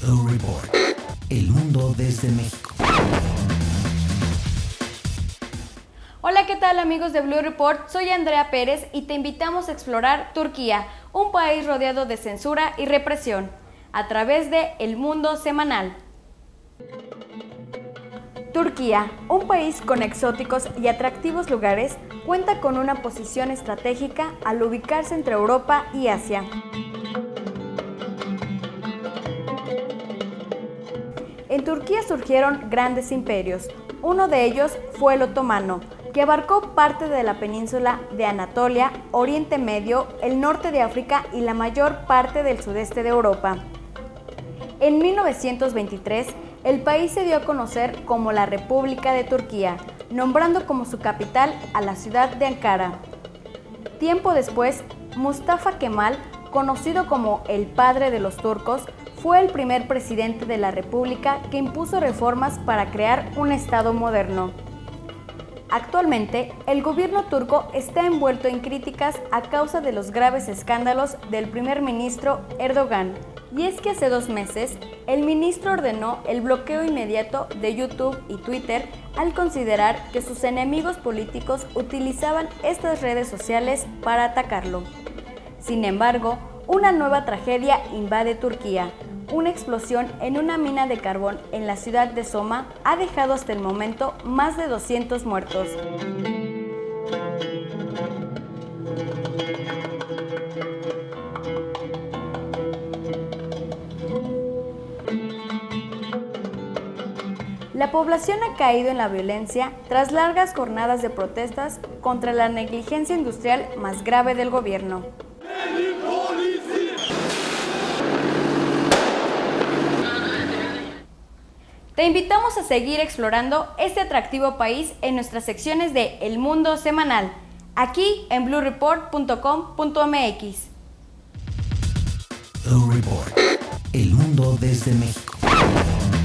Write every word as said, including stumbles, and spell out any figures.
Blue Report. El mundo desde México. Hola, ¿qué tal amigos de Blue Report? Soy Andrea Pérez y te invitamos a explorar Turquía, un país rodeado de censura y represión, a través de El Mundo Semanal. Turquía, un país con exóticos y atractivos lugares, cuenta con una posición estratégica al ubicarse entre Europa y Asia. En Turquía surgieron grandes imperios. Uno de ellos fue el otomano, que abarcó parte de la península de Anatolia, Oriente Medio, el norte de África y la mayor parte del sudeste de Europa. En mil novecientos veintitrés, el país se dio a conocer como la República de Turquía, nombrando como su capital a la ciudad de Ankara. Tiempo después, Mustafa Kemal, conocido como el padre de los turcos, fue el primer presidente de la República que impuso reformas para crear un Estado moderno. Actualmente, el gobierno turco está envuelto en críticas a causa de los graves escándalos del primer ministro Erdogan. Y es que hace dos meses, el ministro ordenó el bloqueo inmediato de YouTube y Twitter al considerar que sus enemigos políticos utilizaban estas redes sociales para atacarlo. Sin embargo, una nueva tragedia invade Turquía. Una explosión en una mina de carbón en la ciudad de Soma ha dejado hasta el momento más de doscientos muertos. La población ha caído en la violencia tras largas jornadas de protestas contra la negligencia industrial más grave del gobierno. Te invitamos a seguir explorando este atractivo país en nuestras secciones de El Mundo Semanal, aquí en blue report punto com punto m x. Blue Report. El mundo desde México.